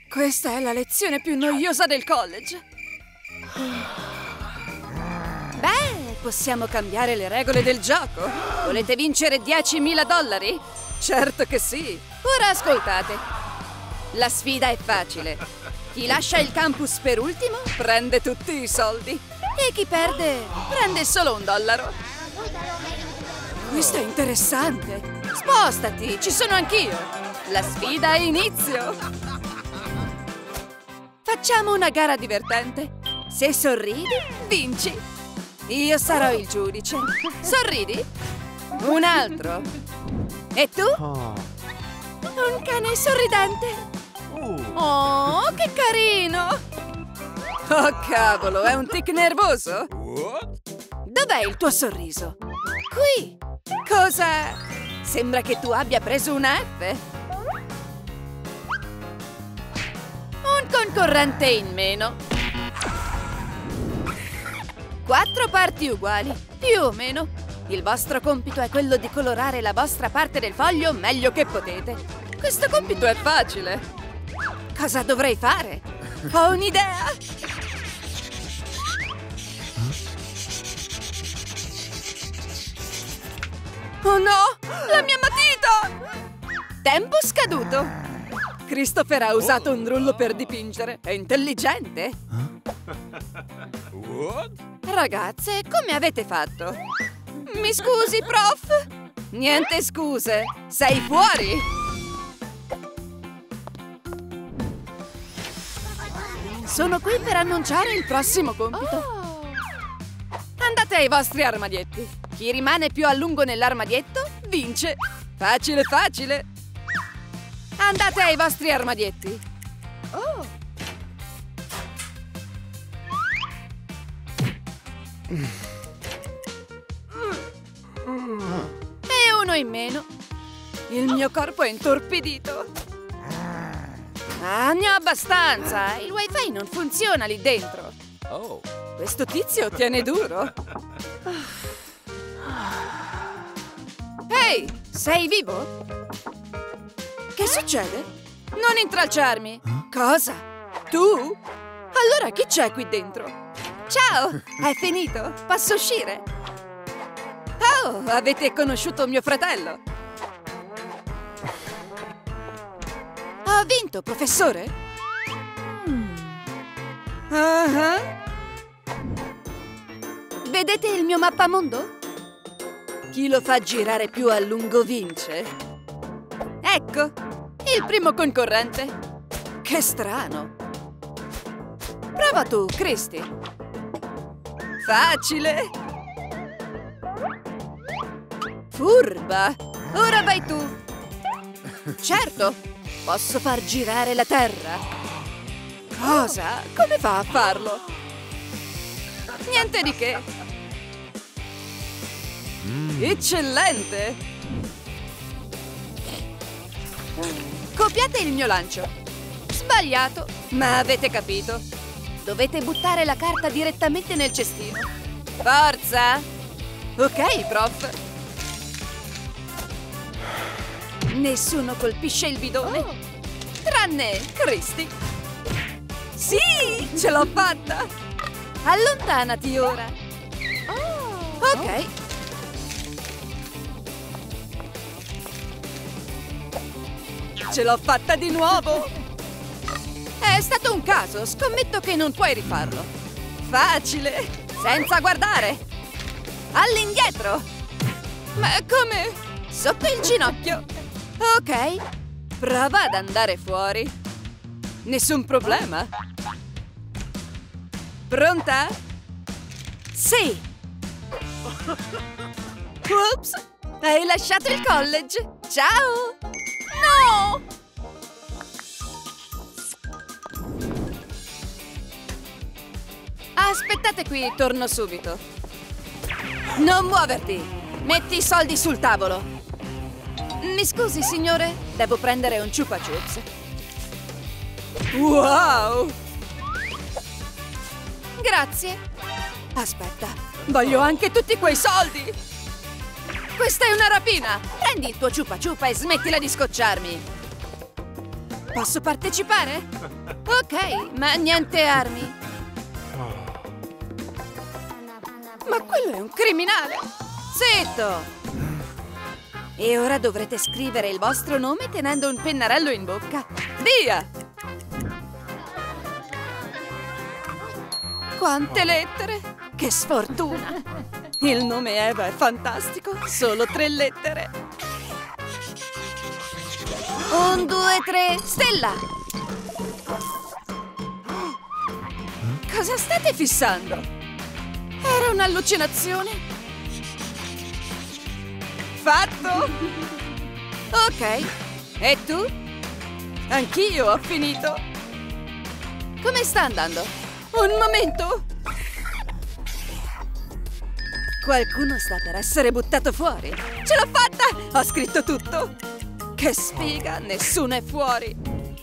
Questa è la lezione più noiosa del college. Beh, possiamo cambiare le regole del gioco. Volete vincere $10.000? Certo che sì. Ora ascoltate. La sfida è facile. Chi lascia il campus per ultimo prende tutti i soldi. E chi perde prende solo $1. Questo è interessante. Spostati, ci sono anch'io. La sfida ha inizio. Facciamo una gara divertente. Se sorridi, vinci. Io sarò il giudice. Sorridi? Un altro. E tu? Un cane sorridente. Oh, che carino! Oh, cavolo, è un tic nervoso? Dov'è il tuo sorriso? Qui! Cosa? Sembra che tu abbia preso una F. Un concorrente in meno. 4 parti uguali, più o meno. Il vostro compito è quello di colorare la vostra parte del foglio meglio che potete. Questo compito è facile. Cosa dovrei fare? Ho un'idea! Oh no! La mia matita! Tempo scaduto! Christopher ha usato un rullo per dipingere. È intelligente! Ragazze, come avete fatto? Mi scusi, prof? Niente scuse! Sei fuori! Sono qui per annunciare il prossimo compito. Andate ai vostri armadietti. Chi rimane più a lungo nell'armadietto vince. Facile, facile. Andate ai vostri armadietti. E uno in meno. Il mio corpo è intorpidito. Ah, ne ho abbastanza! Il wifi non funziona lì dentro! Oh! Questo tizio tiene duro! Ehi! Sei vivo? Che succede? Non intralciarmi! Cosa? Tu? Allora chi c'è qui dentro? Ciao! È finito? Posso uscire? Oh! Avete conosciuto mio fratello? Ho vinto, professore? Vedete il mio mappamondo? Chi lo fa girare più a lungo vince. Ecco, il primo concorrente. Che strano. Prova tu, Christy. Facile. Furba. Ora vai tu. Certo. Posso far girare la terra? Cosa? Come fa a farlo? Niente di che. Eccellente! Copiate il mio lancio. Sbagliato, ma avete capito. Dovete buttare la carta direttamente nel cestino. Forza! Ok, prof. Nessuno colpisce il bidone, tranne Christy. Sì, ce l'ho fatta! Allontanati ora. Ok. Ce l'ho fatta di nuovo! È stato un caso, scommetto che non puoi rifarlo. Facile, senza guardare. All'indietro. Ma come? Sotto il ginocchio. Ok, prova ad andare fuori. Nessun problema. Pronta? Sì. Ups, hai lasciato il college. Ciao. No! Aspettate qui, torno subito. Non muoverti. Metti i soldi sul tavolo. Mi scusi, signore? Devo prendere un Chupa Chups. Wow! Grazie. Aspetta, voglio anche tutti quei soldi! Questa è una rapina! Prendi il tuo Chupa Chupa e smettila di scocciarmi! Posso partecipare? Ok, ma niente armi. Ma quello è un criminale! Zitto! E ora dovrete scrivere il vostro nome tenendo un pennarello in bocca. Via! Quante lettere! Che sfortuna! Il nome Eva è fantastico, solo 3 lettere. 1, 2, 3, Stella! Cosa state fissando? Era un'allucinazione? Fatto! Ok, e tu? Anch'io ho finito. Come sta andando? Un momento! Qualcuno sta per essere buttato fuori. Ce l'ho fatta! Ho scritto tutto! Che sfiga, nessuno è fuori!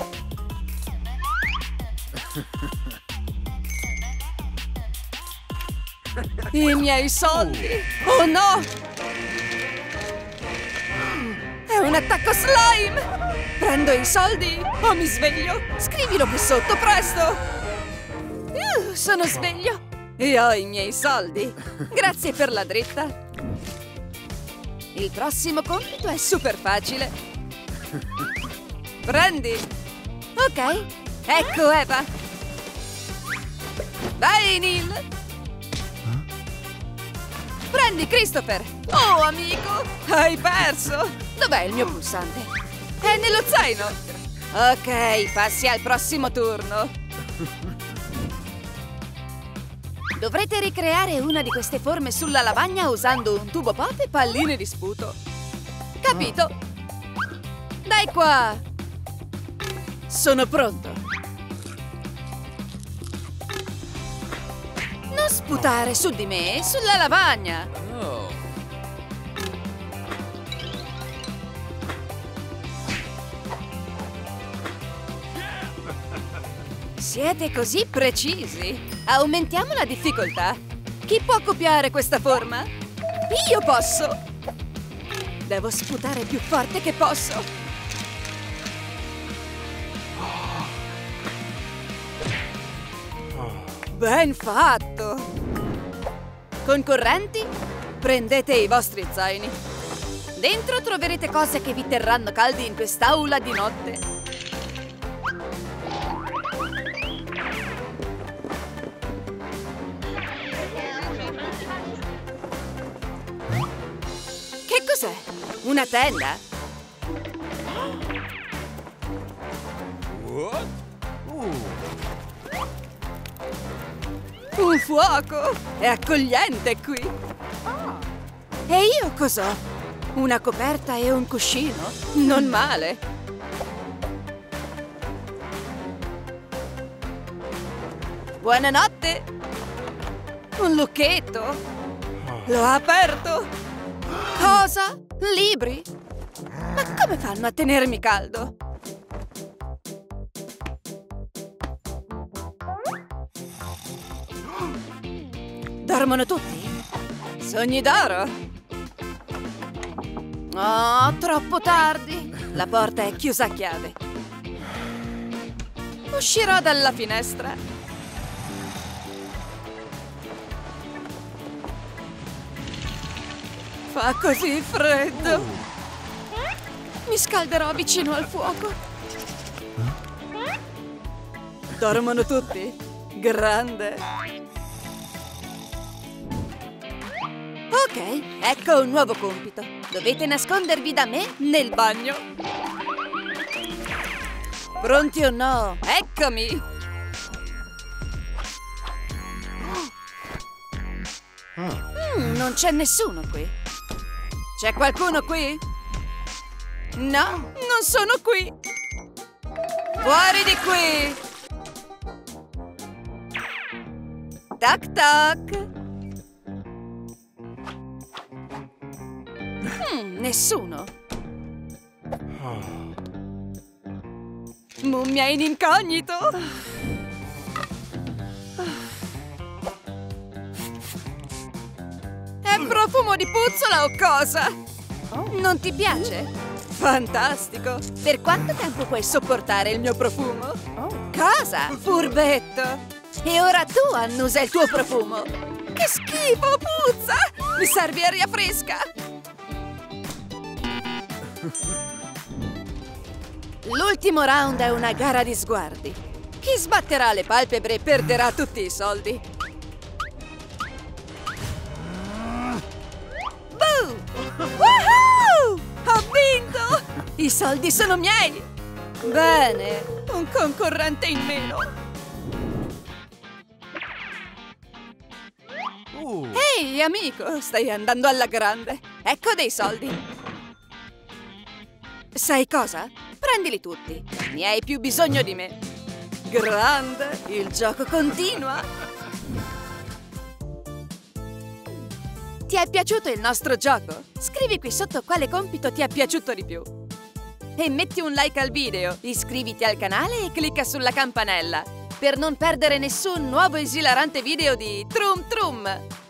I miei soldi! Oh no! È un attacco slime! Prendo i soldi o mi sveglio? Scrivilo qui sotto, presto! Sono sveglio e ho i miei soldi. Grazie per la dritta. Il prossimo compito è super facile. Prendi! Ok, ecco Eva. Vai, Neil! Prendi, Christopher! Oh, amico! Hai perso! Dov'è il mio pulsante? È nello zaino! Ok, passi al prossimo turno. Dovrete ricreare una di queste forme sulla lavagna usando un tubo pop e palline di sputo. Capito? Dai qua! Sono pronto. Non sputare su di me, sulla lavagna! Siete così precisi! Aumentiamo la difficoltà. Chi può copiare questa forma? Io posso! Devo sputare più forte che posso. Ben fatto! Concorrenti, prendete i vostri zaini. Dentro troverete cose che vi terranno caldi in quest'aula di notte. Che cos'è? Una tenda? Un fuoco! È accogliente qui! E io cos'ho? Una coperta e un cuscino? Non male! Buonanotte! Un lucchetto! L'ho aperto! Cosa? Libri? Ma come fanno a tenermi caldo? Dormono tutti? Sogni d'oro? Oh, troppo tardi! La porta è chiusa a chiave. Uscirò dalla finestra. Fa così freddo. Mi scalderò vicino al fuoco. Dormono tutti? Grande! Ok, ecco un nuovo compito. Dovete nascondervi da me nel bagno. Pronti o no? Eccomi! Non c'è nessuno qui. C'è qualcuno qui? No, non sono qui. Fuori di qui! Tac tac! Nessuno. Mummia in incognito. È profumo di puzzola o cosa? Non ti piace? Fantastico! Per quanto tempo puoi sopportare il mio profumo? Cosa? Furbetto! E ora tu annusa il tuo profumo! Che schifo, puzza! Mi servi aria fresca! L'ultimo round è una gara di sguardi. Chi sbatterà le palpebre perderà tutti i soldi. Boo! Woohoo! Ho vinto! I soldi sono miei! Bene, un concorrente in meno. Ehi, amico, stai andando alla grande. Ecco dei soldi. Sai cosa? Prendili tutti. Ne hai più bisogno di me. Grande, il gioco continua. Ti è piaciuto il nostro gioco? Scrivi qui sotto quale compito ti è piaciuto di più. E metti un like al video, iscriviti al canale e clicca sulla campanella per non perdere nessun nuovo esilarante video di Trum Trum.